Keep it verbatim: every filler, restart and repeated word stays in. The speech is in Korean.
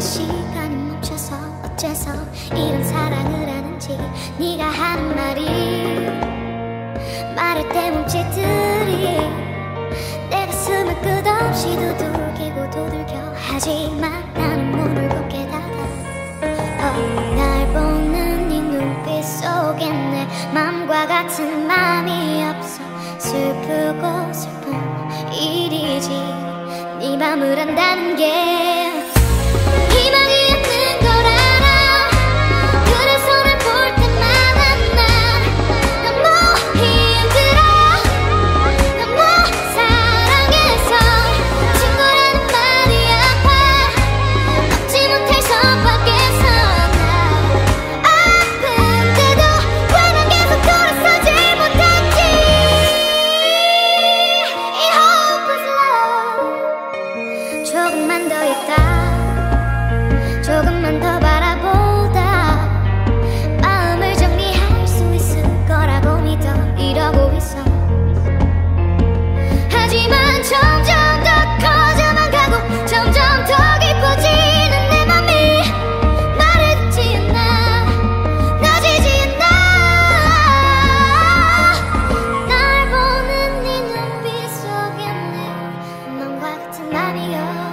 시간이 멈춰서 어째서 이런 사랑을 하는지 네가 하는 말이 말할 때 몸짓들이 내 가슴을 끝없이 두들기고 두들겨. 하지만 나는 문을 굳게 닫아. oh, 날 보는 네 눈빛 속에 내 맘과 같은 맘이 없어. 슬프고 슬픈 일이지 네 맘을 안다는 게. 희망이 없는 걸 알아. 그래서 날 볼 때마다 난 너무 힘들어. 너무 사랑해서 친구라는 말이 아파. 먹지 못해서 밖에서 나 아픈데도 왜 난 계속 돌아서지 못했지. 이 hopeless love 조금만 더 있다. 조금만 더 바라보다 마음을 정리할 수 있을 거라고 믿어. 이러고 있어. 하지만 점점 더 커져만 가고 점점 더 깊어지는 내 맘이 말을 듣지 않나. 나지지 않나. 날 보는 네 눈빛 속에 내 맘과 같은 맘이여.